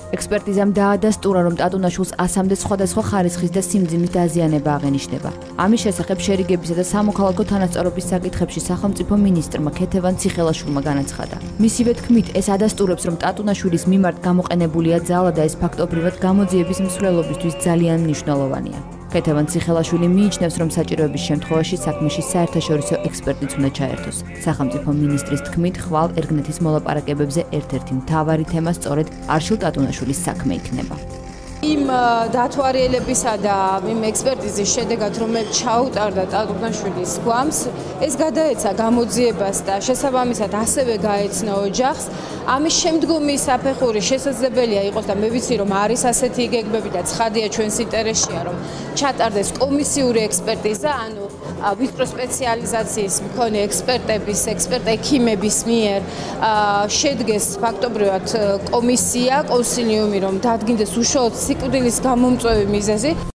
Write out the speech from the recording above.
ექსპერტიზამ დაადასტურა, რომ ტატუნაშვილს 100-მდე სხვადასხვა ხარისხის და სიმძიმის დაზიანება აღენიშნება. ამის შესახებ შერიგებისა და სამოქალაქო თანასწორობის საკითხებში სახელმწიფო მინისტრმა ქეთევან ციხელაშვილმა განაცხადა. მისივე თქმით, ეს ადასტურებს, რომ ტატუნაშვილის მიმართ გამოყენებულია ძალა და ეს ფაქტობრივად გამოძიების მსვლელობისთვის ძალიან მნიშვნელოვანია. ქეთევან ციხელაშვილი მიიჩნევს, რომ საჭიროების შემთხვევაში საქმეში საერთაშორისო ექსპერტიც უნდა ჩაერთოს. სახელმწიფო მინისტრის თქმით, ხვალ ერგნეთის მოლაპარაკებებზე ერთ-ერთი მთავარი თემა სწორედ არშილ ტატუნაშვილის საქმე იქნება. იმ დათვალიერებისა და იმ ექსპერტიზის შედეგად, რომელიც ჩაუტარდა ტატუნაშვილის გვამს, ეს გადაეცა გამოძიებას და შესაბამისად ასევე გაეცნა ოჯახს. ამის შემდგომი საფეხური შესაძლებელია იყოს და მე ვიცი, რომ არის ასეთი იგეგმები და ცხადია ჩვენს ინტერესშია, რომ ჩატარდეს კომისიური ექსპერტიზა, ანუ ვიწრო სპეციალიზაციის მქონე ექსპერტების, ექიმების მიერ შედგეს ფაქტობრივად კომისია, კონსილიუმი, რომ დადგინდეს უშუალოდ სიკვდილის გამომწვევი მიზეზი.